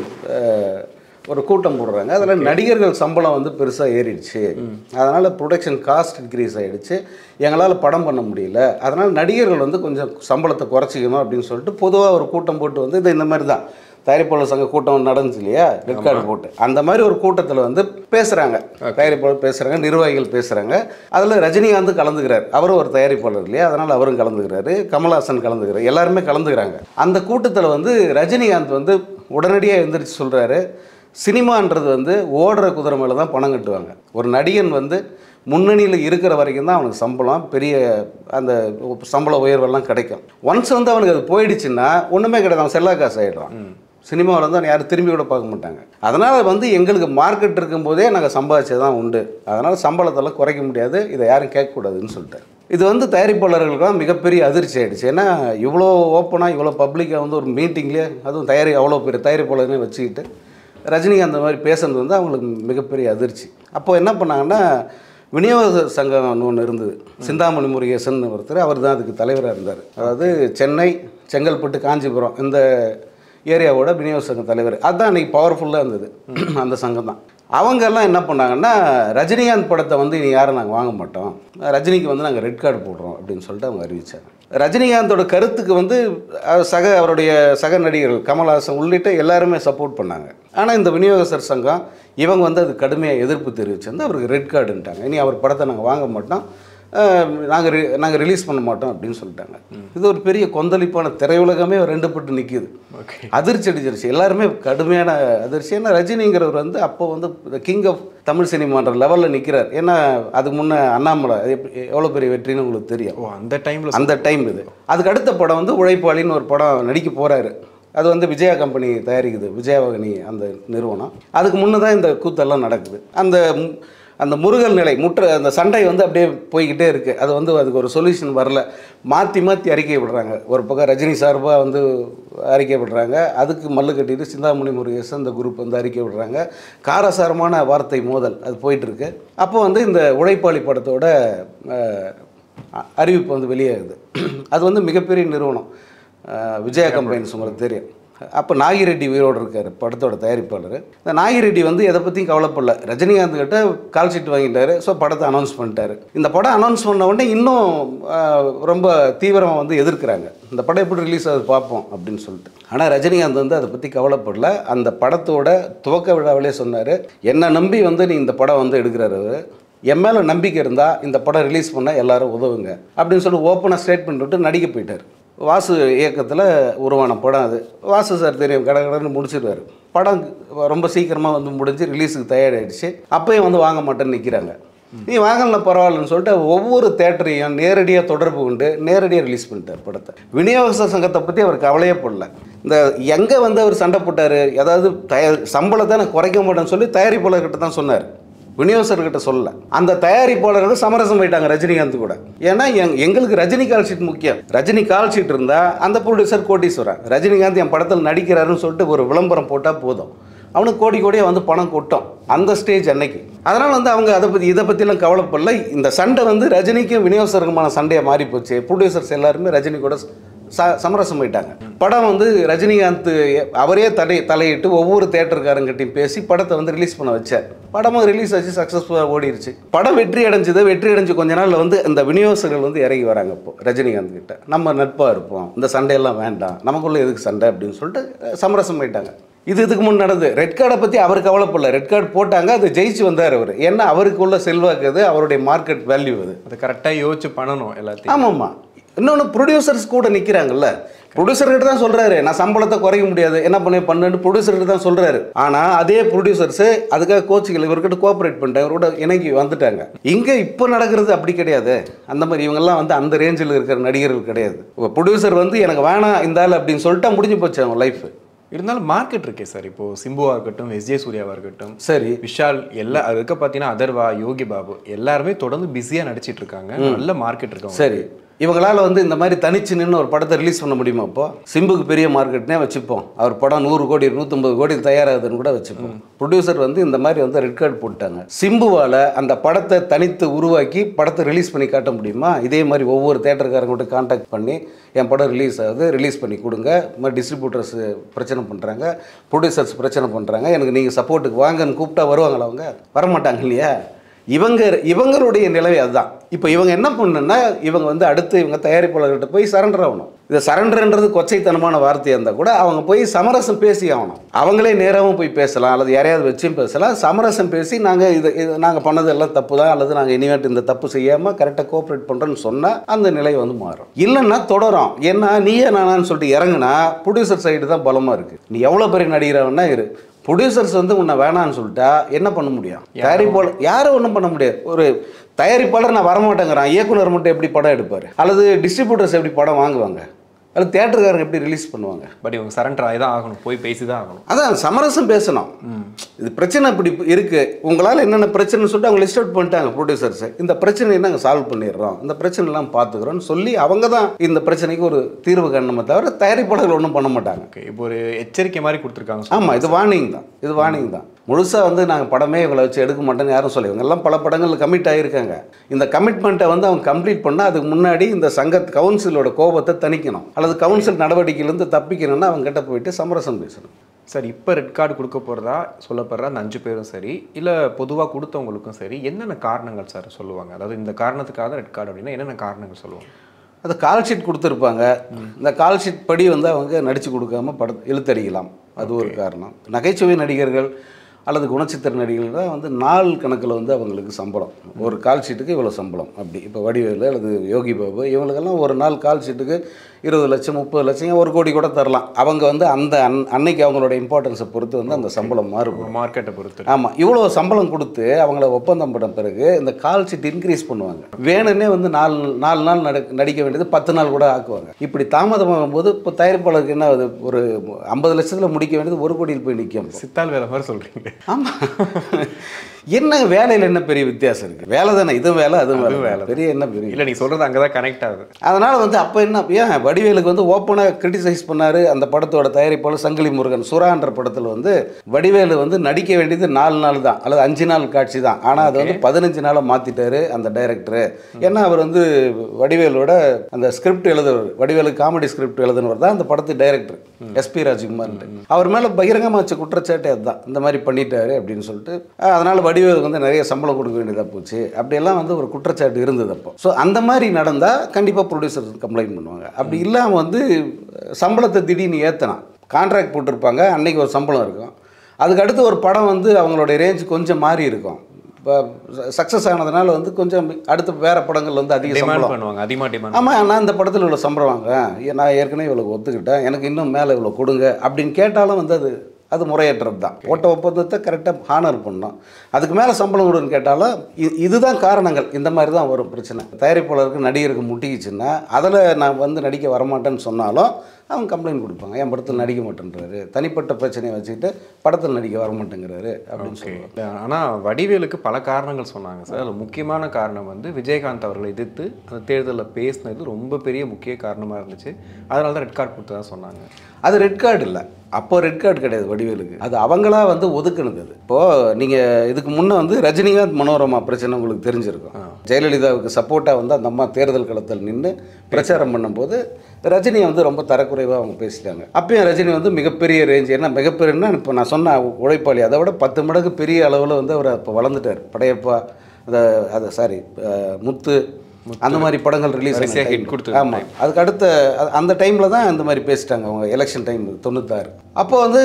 ஒரு கூட்டம் போடுறாங்க. அதில் நடிகர்கள் சம்பளம் வந்து பெருசாக ஏறிடுச்சு, அதனால் ப்ரொடக்ஷன் காஸ்ட் இன்க்ரீஸ் ஆகிடுச்சு, எங்களால் படம் பண்ண முடியல, அதனால் நடிகர்கள் வந்து கொஞ்சம் சம்பளத்தை குறைச்சிக்கணும் அப்படின்னு சொல்லிட்டு பொதுவாக ஒரு கூட்டம் போட்டு வந்து இந்த மாதிரி தான் தயாரிப்பாளர் சங்க கூட்டம் நடந்துச்சு இல்லையா, ரெட் கார்டு போட்டு. அந்த மாதிரி ஒரு கூட்டத்தில் வந்து பேசுகிறாங்க, தயாரிப்பாளர் பேசுகிறாங்க, நிர்வாகிகள் பேசுகிறாங்க. அதில் ரஜினிகாந்த் கலந்துக்கிறார். அவரும் ஒரு தயாரிப்பாளர் இல்லையா, அதனால் அவரும் கலந்துக்கிறாரு, கமல்ஹாசன் கலந்துக்கிறார், எல்லாருமே கலந்துக்கிறாங்க. அந்த கூட்டத்தில் வந்து ரஜினிகாந்த் வந்து உடனடியாக எழுந்திரிச்சு சொல்கிறாரு, சினிமான்றது வந்து ஓடுற குதிரை மேலே தான் பணம் கட்டுவாங்க. ஒரு நடிகன் வந்து முன்னணியில் இருக்கிற வரைக்கும் தான் அவனுக்கு சம்பளம், பெரிய அந்த சம்பள உயர்வெல்லாம் கிடைக்கும். ஒன்ஸ் வந்து அவனுக்கு அது போயிடுச்சுன்னா ஒன்றுமே கிடையாது, அவன் செல்லா காசு ஆகிடுறான். சினிமாவில் வந்து யாரும் திரும்பி கூட பார்க்க மாட்டாங்க. அதனால் வந்து எங்களுக்கு மார்க்கெட் இருக்கும்போதே நாங்கள் சம்பாதிச்சது தான் உண்டு, அதனால் சம்பளத்தெல்லாம் குறைக்க முடியாது, இதை யாரும் கேட்கக்கூடாதுன்னு சொல்லிட்டார். இது வந்து தயாரிப்பாளர்களுக்கெல்லாம் மிகப்பெரிய அதிர்ச்சி ஆகிடுச்சு. ஏன்னா இவ்வளோ ஓப்பனாக இவ்வளோ பப்ளிக்காக வந்து ஒரு மீட்டிங்லேயே, அதுவும் அவ்வளோ பெரிய தயாரிப்பாளர்களே வச்சுக்கிட்டு ரஜினிகாந்த் அந்த மாதிரி பேசுறது வந்து அவங்களுக்கு மிகப்பெரிய அதிர்ச்சி. அப்போது என்ன பண்ணாங்கன்னா, விநியோக சங்கம் ஒன்று இருந்தது, சிந்தாமணி முருகேசன் ஒருத்தர், அவர் தான் அதுக்கு தலைவராக இருந்தார். அதாவது சென்னை, செங்கல்பட்டு, காஞ்சிபுரம் இந்த ஏரியாவோட விநியோக சங்க தலைவர். அதுதான் அன்றைக்கி பவர்ஃபுல்லாக இருந்தது அந்த சங்கம் தான். அவங்கெல்லாம் என்ன பண்ணாங்கன்னா, ரஜினிகாந்த் படத்தை வந்து இனி யாரும் நாங்கள் வாங்க மாட்டோம், ரஜினிக்கு வந்து நாங்கள் ரெட் கார்டு போடுறோம் அப்படின்னு சொல்லிட்டு அவங்க அறிவித்தாங்க. ரஜினிகாந்தோட கருத்துக்கு வந்து அவருடைய சக நடிகர்கள் கமல்ஹாசன் உள்ளிட்ட எல்லாருமே சப்போர்ட் பண்ணாங்க. ஆனால் இந்த விநியோகஸ்தர் சங்கம் இவங்க வந்து அது கடுமையாக எதிர்ப்பு தெரிவிச்சு வந்து அவருக்கு ரெட் கார்டுன்ட்டாங்க. இனி அவர் படத்தை நாங்கள் வாங்க மாட்டோம், நாங்கள் ரிலீஸ் பண்ண மாட்டோம் அப்படின்னு சொல்லிட்டாங்க. இது ஒரு பெரிய கொந்தளிப்பான திரையுலகமே ரெண்டுபட்டு நிற்கிது. அதிர்ச்சி அடிச்சிருச்சு, எல்லாருமே கடுமையான அதிர்ச்சி. ஏன்னா ரஜினிங்கிறவர் வந்து அப்போ வந்து கிங் ஆஃப் தமிழ் சினிமான்ற லெவலில் நிற்கிறார். ஏன்னா அதுக்கு முன்னே அண்ணாமலை எவ்வளோ பெரிய வெற்றின்னு உங்களுக்கு தெரியும். அந்த டைம் இது. அதுக்கு அடுத்த படம் வந்து உழைப்பாளின்னு ஒரு படம் நடிக்க போகிறாரு. அது வந்து விஜயா கம்பெனி தயாரிக்குது, விஜயவாகினி அந்த நிறுவனம். அதுக்கு முன்னே தான் இந்த கூத்தெல்லாம் நடக்குது. அந்த முருகல் நிலை அந்த சண்டை வந்து அப்படியே போய்கிட்டே இருக்குது. அது வந்து அதுக்கு ஒரு சொல்யூஷன் வரல. மாற்றி மாற்றி அறிக்கை விடுறாங்க. ஒரு பக்கம் ரஜினி சார்பாக வந்து அறிக்கை விடுறாங்க, அதுக்கு மல்லு கட்டிட்டு சிந்தாமணி முருகேசன் இந்த குரூப் வந்து அறிக்கை விடுறாங்க. காரசாரமான வார்த்தை மோதல் அது போயிட்டுருக்கு. அப்போ வந்து இந்த உழைப்பாளி படத்தோட அறிவிப்பு வந்து வெளியாகுது. அது வந்து மிகப்பெரிய நிறுவனம், விஜயா கம்பெனிஸ் உங்களுக்கு தெரியும். அப்போ நாகிரெட்டி உயிரோடு இருக்கார் படத்தோட தயாரிப்பாளர். இந்த நாகிரெட்டி வந்து எதை பற்றியும் கவலைப்படல. ரஜினிகாந்த் கிட்ட கால் ஷீட் வாங்கிட்டார். ஸோ படத்தை அனௌன்ஸ் பண்ணிட்டார். இந்த படம் அனௌன்ஸ் பண்ண உடனே இன்னும் ரொம்ப தீவிரமாக வந்து எதிர்க்கிறாங்க. இந்த படம் எப்படி ரிலீஸ் ஆகுது பார்ப்போம் அப்படின்னு சொல்லிட்டு. ஆனால் ரஜினிகாந்த் வந்து அதை பற்றி கவலைப்படல. அந்த படத்தோட துவக்க விழாவிலே சொன்னார், என்னை நம்பி வந்து நீ இந்த படம் வந்து எடுக்கிறாரு, என் மேலே நம்பிக்கை இருந்தால் இந்த படம் ரிலீஸ் பண்ணால் எல்லோரும் உதவுங்க அப்படின்னு சொல்லி ஓப்பனாக ஸ்டேட்மெண்ட் விட்டு நடிக்க போயிட்டார். வாசு இயக்கத்தில் உருவான படம் அது. வாசு சார் தெரியும், கடன்னு முடிச்சிடுவார். படம் ரொம்ப சீக்கிரமாக வந்து முடிஞ்சு ரிலீஸுக்கு தயாராகிடுச்சு. அப்போயும் வந்து வாங்க மாட்டேன்னு நிற்கிறாங்க. நீ வாங்கல பரவாயில்லன்னு சொல்லிட்டு ஒவ்வொரு தேட்டரையும் நேரடியாக தொடர்பு கொண்டு நேரடியாக ரிலீஸ் பண்ணிட்டார் படத்தை. விநியோக சங்கத்தை பற்றி அவர் கவலையே படல. இந்த எங்கே வந்து அவர் சண்டை போட்டார், அதாவது சம்பளத்தை நான் குறைக்க மாட்டேன்னு சொல்லி தயாரிப்பாளர்கிட்ட தான் சொன்னார், விநியோகர்கிட்ட சொல்லல. அந்த தயாரிப்பாளர்கள் சமரசம் போயிட்டாங்க ரஜினிகாந்த் கூட. ஏன்னா எங்களுக்கு ரஜினி கால் ஷீட் முக்கியம். ரஜினி கால் ஷீட் இருந்தால் அந்த ப்ரொடியூசர் கோட்டீஸ்வரன், ரஜினிகாந்த் என் படத்தில் நடிக்கிறாருன்னு சொல்லிட்டு ஒரு விளம்பரம் போட்டால் போதும், அவனுக்கு கோடி கோடியாக வந்து பணம் கொட்டும் அந்த ஸ்டேஜ் அன்னைக்கு. அதனால் வந்து அவங்க இதை பற்றிலாம் கவலைப்படல. இந்த சண்டை வந்து ரஜினிக்கும் விநியோகருக்குமான சண்டையாக மாறி போச்சு. ப்ரொடியூசர்ஸ் எல்லாருமே ரஜினி கூட சமரசம் போயிட்டாங்க. படம் வந்து ரஜினிகாந்த் அவரே தலையிட்டு ஒவ்வொரு தேட்டருக்காரங்கிட்டையும் பேசி படத்தை வந்து ரிலீஸ் பண்ண வச்சார். படமும் ரிலீஸ் ஆச்சு, சக்ஸஸ்ஃபுல்லாக ஓடிடுச்சு. படம் வெற்றி அடைஞ்சு கொஞ்ச நாளில் வந்து இந்த விநியோகர்கள் வந்து இறங்கி வராங்க. இப்போ ரஜினிகாந்த் கிட்ட நம்ம நட்பாக இருப்போம், இந்த சண்டையெல்லாம் வேண்டாம், நமக்குள்ளே எதுக்கு சண்டை அப்படின்னு சொல்லிட்டு சமரசம் போயிட்டாங்க. இதுக்கு முன் நடந்து ரெட் கார்டை பற்றி அவர் கவலைப்படல. ரெட் கார்டு போட்டாங்க, அது ஜெயிச்சு வந்தார் அவர். ஏன்னா அவருக்குள்ள செல்வாக்கு அது, அவருடைய மார்க்கெட் வேல்யூ அது. அது கரெக்டாக யோசிச்சு பண்ணணும் எல்லாத்தையும். ஆமாம்மா. இன்னொன்று ப்ரொடியூசர்ஸ் கூட நிற்கிறாங்கல்ல. ப்ரொடியூசர்கிட்ட தான் சொல்கிறாரு, நான் சம்பளத்தை குறைக்க முடியாது, என்ன பண்ணுன்னு ப்ரொடியூசர்கிட்ட தான் சொல்கிறாரு. ஆனால் அதே ப்ரொடியூசர்ஸு அதுக்காக கோச்சிகள் இவர்கிட்ட கோஆப்ரேட் பண்ணிட்டாங்க, இவரோட இணங்கி வந்துட்டாங்க. இங்கே இப்போ நடக்கிறது அப்படி கிடையாது. அந்த மாதிரி இவங்கெல்லாம் வந்து அந்த ரேஞ்சில் இருக்கிற நடிகர்கள் கிடையாது. இப்போ ப்ரொடியூசர் வந்து எனக்கு வேணாம் இந்த ஆள் அப்படின்னு சொல்லிட்டு முடிஞ்சு போச்சு அவங்க லைஃப். இருந்தாலும் மார்க்கெட் இருக்கே சார். இப்போது சிம்புவாக இருக்கட்டும், விஜய் சூர்யாவாக இருக்கட்டும், சரி, விஷால், எல்லாம் அதுக்கு பார்த்தீங்கன்னா அதர்வா, யோகி பாபு எல்லாருமே தொடர்ந்து பிஸியாக நடிச்சிட்டு இருக்காங்க. நல்ல மார்க்கெட் இருக்காங்க. சரி, இவங்களால் வந்து இந்த மாதிரி தனிச்சு நின்று ஒரு படத்தை ரிலீஸ் பண்ண முடியுமா? இப்போ சிம்புக்கு பெரிய மார்க்கெட்னே வச்சுப்போம், அவர் படம் 100 கோடி 150 கோடி தயாராகுதுன்னு கூட வச்சுப்போம். ப்ரொடியூசர் வந்து இந்த மாதிரி வந்து ரெட் கார்டு போட்டாங்க. சிம்புவால் அந்த படத்தை தனித்து உருவாக்கி படத்தை ரிலீஸ் பண்ணி காட்ட முடியுமா? இதே மாதிரி ஒவ்வொரு தேட்டருக்காரங்கிட்ட கான்டாக்ட் பண்ணி என் படம் ரிலீஸ் ஆகுது, ரிலீஸ் பண்ணி கொடுங்க, இந்த மாதிரி டிஸ்ட்ரிபியூட்டர்ஸ் பிரச்சனை பண்ணுறாங்க, ப்ரொடியூசர்ஸ் பிரச்சனை பண்ணுறாங்க, எனக்கு நீங்கள் சப்போர்ட்டுக்கு வாங்கன்னு கூப்பிட்டா வருவாங்களா? அவங்க வரமாட்டாங்க இல்லையா? இவங்களுடைய நிலைமை அதுதான். இப்போ இவங்க என்ன பண்ணுன்னா, இவங்க வந்து அடுத்து இவங்க தயாரிப்பாளர்கிட்ட போய் சரண்டர் ஆகணும். இது சரண்டர்ன்றது கொச்சைத்தனமான வார்த்தையாக இருந்தால் கூட அவங்க போய் சமரசம் பேசி ஆகணும். அவங்களே நேராகவும் போய் பேசலாம், அல்லது யாரையாவது வச்சும் பேசலாம். சமரசம் பேசி நாங்கள் நாங்கள் பண்ணது எல்லாம் தப்பு தான், அல்லது நாங்கள் இனிமேட்டு இந்த தப்பு செய்யாமல் கரெக்டாக கோஆப்ரேட் பண்ணுறோன்னு சொன்னால் அந்த நிலை வந்து மாறும். இல்லைன்னா தொடரும். ஏன்னா நீயே நானான்னு சொல்லிட்டு இறங்குனா ப்ரொடியூசர் சைடு தான் பலமாக இருக்குது. நீ எவ்வளோ பெரிய நடிகராகனா இரு, ப்ரொடியூசர்ஸ் வந்து உன்னை வேணான்னு சொல்லிட்டா என்ன பண்ண முடியும்? தயாரிப்பாளர் யாரும் ஒன்றும் பண்ண முடியாது. ஒரு தயாரிப்பாளர் நான் வரமாட்டேங்கிறான், இயக்குனர் மட்டும் எப்படி படம் எடுப்பார்? அல்லது டிஸ்ட்ரிபியூட்டர்ஸ் எப்படி படம் வாங்குவாங்க? அல்லது தேட்டருக்காரங்க எப்படி ரிலீஸ் பண்ணுவாங்க? பட் இவங்க சரண்டர் ஆகி தான் ஆகணும், போய் பேசி தான் ஆகணும். அதான் சமரசம் பேசணும். இது பிரச்சனை இப்படி இருக்குது, உங்களால் என்னென்ன பிரச்சனைன்னு சொல்லிட்டு அவங்க லிஸ்ட் அவுட் பண்ணிட்டாங்க ப்ரொடியூசர்ஸ். இந்த பிரச்சனையை நாங்கள் சால்வ் பண்ணிடுறோம், இந்த பிரச்சனைலாம் பார்த்துக்கிறோன்னு சொல்லி அவங்க தான் இந்த பிரச்சனைக்கு ஒரு தீர்வு காணணுமே தவிர தயாரிப்பாளர்கள் ஒன்றும் பண்ண மாட்டாங்க. இப்போ ஒரு எச்சரிக்கை மாதிரி கொடுத்துருக்காங்க. ஆமாம், இது வார்னிங் தான். இது வார்னிங் தான். முழுசாக வந்து நாங்கள் படமே இவங்களை வச்சு எடுக்க மாட்டேன்னு யாரும் சொல்லி, இவங்கெல்லாம் பல படங்களில் கமிட் ஆகியிருக்காங்க. இந்த கமிட்மெண்ட்டை வந்து அவங்க கம்ப்ளீட் பண்ணால் அதுக்கு முன்னாடி இந்த கவுன்சிலோட கோபத்தை தணிக்கணும், அல்லது கவுன்சில் நடவடிக்கையிலேருந்து தப்பிக்கணும்னா அவங்க கிட்ட போயிட்டு சமரசம் பேசணும். சார், இப்போ ரெட் கார்டு கொடுக்க போகிறதா சொல்லப்படுற அந்த 5 பேரும் சரி, இல்லை பொதுவாக கொடுத்தவங்களுக்கும் சரி, என்னென்ன காரணங்கள் சார் சொல்லுவாங்க? அதாவது இந்த காரணத்துக்காக ரெட் கார்டு அப்படின்னா என்னென்ன காரணங்கள் சொல்லுவாங்க? அது கால் ஷீட் கொடுத்துருப்பாங்க. இந்த கால் ஷீட் படி வந்து அவங்க நடித்து கொடுக்காம இழுத்தடிக்கலாம், அது ஒரு காரணம். நகைச்சுவை நடிகர்கள் அல்லது குணச்சித்திர நடிகர்கள் தான் வந்து நாள் கணக்கில் வந்து அவங்களுக்கு சம்பளம், ஒரு கால் ஷீட்டுக்கு இவ்வளோ சம்பளம் அப்படி. இப்போ வடிவேலு அல்லது யோகி பாபு இவங்களுக்கெல்லாம் ஒரு நாள் கால் ஷீட்டுக்கு 20 லட்சம் 30 லட்சம் 1 கோடி கூட தரலாம். அவங்க வந்து அந்த அன்னைக்கு அவங்களோட இம்பார்ட்டன்ஸை பொறுத்து வந்து அந்த சம்பளம் மாறும், மார்க்கெட்டை பொறுத்து. ஆமாம், இவ்வளோ சம்பளம் கொடுத்து அவங்கள ஒப்பந்தம் பண்ண பிறகு இந்த கால் ஷீட் இன்க்ரீஸ் பண்ணுவாங்க. வேணுன்னே வந்து 4 நாள் நடிக்க வேண்டியது 10 நாள் கூட ஆக்குவாங்க. இப்படி தாமதமாகும் போது இப்போ தயாரிப்பாளருக்கு என்ன ஆகுது, ஒரு 50 லட்சத்தில் முடிக்க வேண்டியது 1 கோடியில் போய் நிற்கும். சித்தால் வேலை மாதிரி சொல்கிறீங்க. ஆமாம், என்ன வேலையில் என்ன பெரிய வித்தியாசம் இருக்குது? வேலை தானே, இதுவும் வேலை அதுவும் வேலை, பெரிய என்ன பெரிய இல்லை. நீங்கள் சொல்கிறது அங்கே தான் கனெக்ட் ஆகுது. அதனால் வந்து அப்போ என்ன, ஏன் வடிவேலுக்கு வந்து ஓப்பனாக கிரிட்டிசைஸ் பண்ணார் அந்த படத்தோட தயாரிப்பாளர் சங்கிலி முருகன். சுறான்ற படத்தில் வந்து வடிவேலு வந்து நடிக்க வேண்டியது 4 நாள் தான் அல்லது 5 நாள் காட்சி தான். ஆனால் அது வந்து 15 நாளாக மாற்றிட்டாரு அந்த டைரக்டரு. ஏன்னா அவர் வந்து வடிவேலோட அந்த ஸ்கிரிப்ட் எழுதுவார், வடிவேலு காமெடி ஸ்கிரிப்ட் எழுதுனவர் தான் அந்த படத்து டைரக்டர் SP ராஜ்குமார். அவர் மேலே பகிரங்கமாக வச்ச குற்றச்சாட்டு அதுதான், இந்த மாதிரி பண்ணிட்டாரு அப்படின்னு சொல்லிட்டு. அதனால் வடிவேலுக்கு வந்து நிறைய சம்பளம் கொடுக்க வேண்டியதாக போச்சு, அப்படியெல்லாம் வந்து ஒரு குற்றச்சாட்டு இருந்தது அப்போ. ஸோ அந்த மாதிரி நடந்தால் கண்டிப்பாக ப்ரொடியூசர் கம்ப்ளைண்ட் பண்ணுவாங்க. அப்படி இல்லாமல் வந்து சம்பளத்தை திடீர்னு ஏற்றினா கான்ட்ராக்ட் போட்டிருப்பாங்க, அன்னைக்கு ஒரு சம்பளம் இருக்கும், அதுக்கு அடுத்து ஒரு படம் வந்து அவங்களுடைய ரேஞ்ச் கொஞ்சம் மாறி இருக்கும். இப்போ சக்ஸஸ் ஆனதுனால வந்து கொஞ்சம் அடுத்து வேறு படங்கள் வந்து அதிக சம்பளம் பண்ணுவாங்க, அதிகமாக டிமாண்ட். ஆமாம், நான் இந்த படத்தில் இவ்வளோ சம்பளம் வாங்குறேன், நான் ஏற்கனவே இவ்வளோ ஒத்துக்கிட்டேன், எனக்கு இன்னும் மேலே இவ்வளோ கொடுங்க அப்படின்னு கேட்டாலும் வந்து அது முறையற்றது தான். போட்ட ஒப்பந்தத்தை கரெக்டாக ஹானர் பண்ணோம், அதுக்கு மேலே சம்பளம் கொடுன்னு கேட்டாலும் இதுதான் காரணங்கள். இந்த மாதிரி தான் வரும் பிரச்சனை. தயாரிப்பாளருக்கு நடிகருக்கு முட்டிக்கிச்சுன்னா அதில் நான் வந்து நடிக்க வரமாட்டேன்னு சொன்னாலும் அவங்க கம்ப்ளைண்ட் கொடுப்பாங்க, என் படத்தில் நடிக்க மாட்டேன்றாரு, தனிப்பட்ட பிரச்சனையை வச்சுக்கிட்டு படத்தில் நடிக்க வர மாட்டேங்கிறாரு அப்படின்னு சொல்லுவாங்க. ஆனால் வடிவேலுக்கு பல காரணங்கள் சொன்னாங்க சார். அதில் முக்கியமான காரணம் வந்து விஜயகாந்த் அவர்களை எதிர்த்து அந்த தேர்தலில் பேசினது ரொம்ப பெரிய முக்கிய காரணமாக இருந்துச்சு. அதனால தான் ரெட் கார்டு கொடுத்ததா சொன்னாங்க. அது ரெட் கார்டு இல்லை, அப்போ ரெட் கார்டு கிடையாது வடிவேலுக்கு, அது அவங்களா வந்து ஒதுக்குனது. அது இப்போது நீங்கள் இதுக்கு முன்னே வந்து ரஜினிகாந்த் மனோரமா பிரச்சனை உங்களுக்கு தெரிஞ்சிருக்கும். ஜெயலலிதாவுக்கு சப்போர்ட்டாக வந்து அந்த அம்மா தேர்தல் களத்தில் நின்று பிரச்சாரம் பண்ணும்போது ரஜினியை வந்து ரொம்ப தரக்குறைவாக அவங்க பேசிட்டாங்க. அப்பயும் ரஜினி வந்து மிகப்பெரிய ரேஞ்ச், என்ன மிகப்பெரியன்னா இப்போ நான் சொன்ன உழைப்பாளி அதை விட 10 மடங்கு பெரிய அளவில் வந்து அவர் இப்போ வளர்ந்துட்டார். படையப்பா, அதை சாரி முத்து, அந்த மாதிரி படங்கள் ரிலீஸ் கொடுத்து. ஆமாம், அதுக்கு அடுத்த அந்த டைமில் தான் இந்த மாதிரி பேசிட்டாங்க அவங்க, எலெக்ஷன் டைம் 96. அப்போ வந்து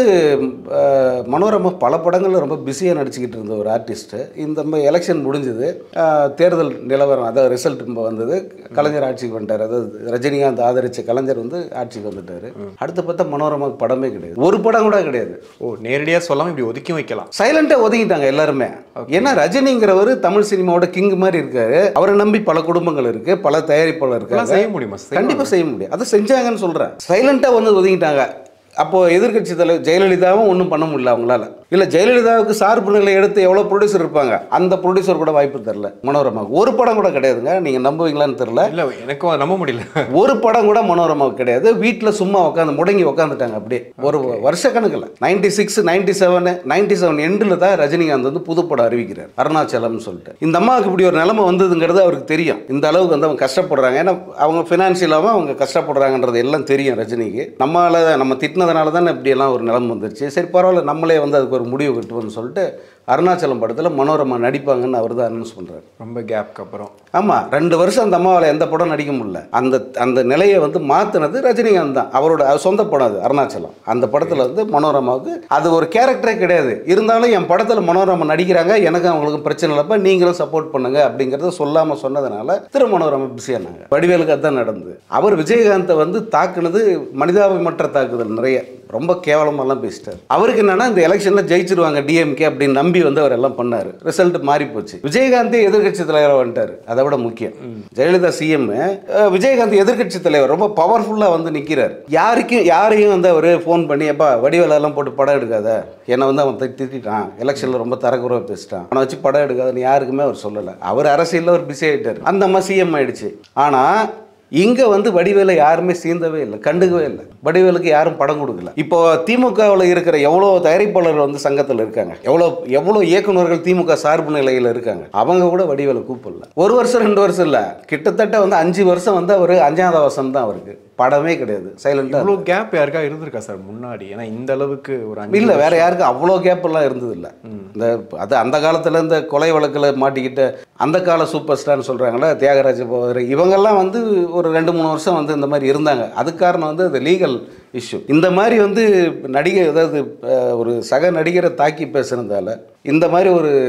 மனோரமா பல படங்களில் ரொம்ப பிஸியாக நடிச்சுக்கிட்டு இருந்த ஒரு ஆர்டிஸ்ட்டு. இந்த எலெக்ஷன் முடிஞ்சது, தேர்தல் நிலவரம் அதாவது ரிசல்ட் வந்தது, கலைஞர் ஆட்சிக்கு வந்துட்டார். அதாவது ரஜினிகாந்த் ஆதரித்த கலைஞர் வந்து ஆட்சிக்கு வந்துட்டார். அடுத்து பார்த்தா மனோரமாவுக்கு படமே கிடையாது, ஒரு படம் கூட கிடையாது. நேரடியாக சொல்லாமல் இப்படி ஒதுக்கி வைக்கலாம், சைலண்டாக ஒதுக்கிட்டாங்க எல்லாருமே. ஏன்னா ரஜினிங்கிறவர் தமிழ் சினிமாவோட கிங் மாதிரி இருக்காரு, அவரை நம்பி பல குடும்பங்கள் இருக்கு, பல தயாரிப்பாளர் இருக்கு, செய்ய முடியுமா? கண்டிப்பாக செய்ய முடியும். அதை செஞ்சாங்கன்னு சொல்கிறேன், சைலண்டாக வந்து ஒதுக்கிட்டாங்க. அப்போது எதிர்கட்சி தலைவர் ஜெயலலிதாவும் ஒன்றும் பண்ண முடியல அவங்களால. இல்லை, ஜெயலலிதாவுக்கு சார்பு நிலை எடுத்து எவ்வளோ ப்ரொடியூசர் இருப்பாங்க, அந்த ப்ரொடியூசர் கூட வாய்ப்பு தரல மனோரமாவுக்கு. ஒரு படம் கூட கிடையாதுங்க, நீங்கள் நம்புவீங்களான்னு தெரில. இல்லை, எனக்கும் நம்ப முடியல. ஒரு படம் கூட மனோரமாவுக்கு கிடையாது. வீட்டில் சும்மா முடங்கி உட்காந்துட்டாங்க அப்படியே ஒரு வருஷ கணக்கில். 96, 97, 97 எண்டில் தான் ரஜினிகாந்த் வந்து புது படம் அறிவிக்கிறார், அருணாச்சலம்னு சொல்லிட்டு. இந்த அம்மாவுக்கு இப்படி ஒரு நிலைமை வந்ததுங்கிறது அவருக்கு தெரியும். இந்த அளவுக்கு வந்து அவங்க கஷ்டப்படுறாங்க, ஏன்னா அவங்க ஃபினான்ஷியலாகவும் அவங்க கஷ்டப்படுறாங்கன்றது எல்லாம் தெரியும் ரஜினிக்கு. நம்ம திட்டினதுனால தானே இப்படியெல்லாம் ஒரு நிலைமை வந்துருச்சு. சரி பரவாயில்ல, நம்மளே வந்து அதுக்கு ஒரு முடிவு கட்டுவோம்னு சொல்லிட்டு அருணாச்சலம் படத்தில் மனோரமா நடிப்பாங்கன்னு அவர் தான் அனௌன்ஸ் பண்ணுறாரு. ரொம்ப கேப்க்கு அப்புறம். ஆமாம், 2 வருஷம் அந்த அம்மாவால் எந்த படம் நடிக்க முடியல. அந்த நிலையை வந்து மாற்றினது ரஜினிகாந்த் தான். அவரோட சொந்த படம் அது அருணாச்சலம். அந்த படத்தில் வந்து மனோரமாவுக்கு அது ஒரு கேரக்டரே கிடையாது. இருந்தாலும் என் படத்தில் மனோரமா நடிக்கிறாங்க, எனக்கு அவங்களுக்கு பிரச்சனை இல்லைப்பா, நீங்களும் சப்போர்ட் பண்ணுங்க அப்படிங்கிறத சொல்லாமல் சொன்னதுனால மனோரமா பிஸியானாங்க. வடிவேலுக்கு அதுதான் நடந்தது. அவர் விஜயகாந்தை வந்து தாக்குனது மனிதாபிமற்ற தாக்குதல், நிறைய ரொம்ப கேவலமாலாம் பேசிட்டார். அவருக்கு என்னன்னா இந்த எலெக்ஷனில் ஜெயிச்சிருவாங்க டிஎம்கே அப்படின்னு நம்பி வந்து அவர் எல்லாம் பண்ணார். ரிசல்ட் மாறி போச்சு. விஜயகாந்தே எதிர்கட்சி தலைவராக வந்துட்டார். அதை விட முக்கியம், ஜெயலலிதா சிஎம், விஜயகாந்த் எதிர்கட்சி தலைவர் ரொம்ப பவர்ஃபுல்லாக வந்து நிற்கிறார். யாரையும் வந்து அவர் ஃபோன் பண்ணி எப்பா வடிவேலெல்லாம் போட்டு படம் எடுக்காத, என்னை வந்து அவன் திட்டான், எலெக்ஷனில் ரொம்ப தரக்குறைவாக பேசிட்டான், அவனை வச்சு படம் எடுக்காதுன்னு யாருக்குமே அவர் சொல்லலை. அவர் அரசியலில் ஒரு பிஸி ஆகிட்டார். அந்த அம்மா சிஎம் ஆயிடுச்சு. ஆனால் இங்கே வந்து வடிவேலை யாருமே சீந்தவே இல்லை, கண்டுக்கவே இல்லை. வடிவேலுக்கு யாரும் படம் கொடுக்கல. இப்போ திமுகவில் இருக்கிற எவ்வளோ தயாரிப்பாளர்கள் வந்து சங்கத்தில் இருக்காங்க, எவ்வளோ இயக்குநர்கள் திமுக சார்பு நிலையில் இருக்காங்க, அவங்க கூட வடிவேலை கூப்பிடல. 1 வருஷம் 2 வருஷம் இல்லை, கிட்டத்தட்ட வந்து 5 வருஷம் வந்து அவர் 5ஆவது வருஷம் தான் அவருக்கு படமே கிடையாது. சைலண்டாக. இவ்வளோ கேப் யாருக்கா இருந்திருக்கா சார் முன்னாடி? ஏன்னா இந்த அளவுக்கு ஒரு இல்லை, வேற யாருக்கும் அவ்வளோ கேப்பெல்லாம் இருந்தது இல்லை. அது அந்த காலத்தில் இந்த கொலை வழக்கில் மாட்டிக்கிட்ட அந்த கால சூப்பர் ஸ்டார்னு சொல்கிறாங்களே, தியாகராஜ போவர், இவங்கெல்லாம் வந்து ஒரு 2-3 வருஷம் வந்து இந்த மாதிரி இருந்தாங்க. அதுக்கு காரணம் வந்து அது லீகல் இஷ்யூ. இந்த மாதிரி வந்து நடிகை, அதாவது ஒரு சக நடிகரை தாக்கி பேசுனதால இந்த மாதிரி ஒரு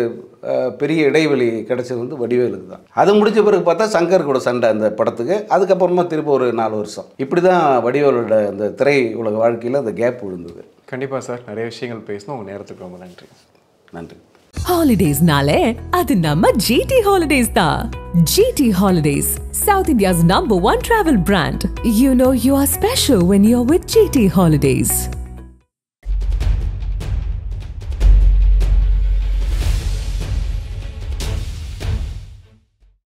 பெரிய இடைவெளி கிடைச்சது வந்து வடிவேலுக்கு தான். அது முடிஞ்ச பிறகு பார்த்தா சங்கர் கூட சண்டை அந்த படத்துக்கு. அதுக்கப்புறமா திரும்ப ஒரு 4 வருஷம் இப்படி தான் வடிவேலோட அந்த திரை உலக வாழ்க்கையில் அந்த கேப் விழுந்தது. கண்டிப்பாக சார், நிறைய விஷயங்கள் பேசணும். உங்கள் நேரத்துக்கு ரொம்ப நன்றி. நன்றி. Holidays-nale, அது நம்ம GT Holidays தான். GT Holidays, South India's #1 travel brand. You know you are special when you're with GT Holidays.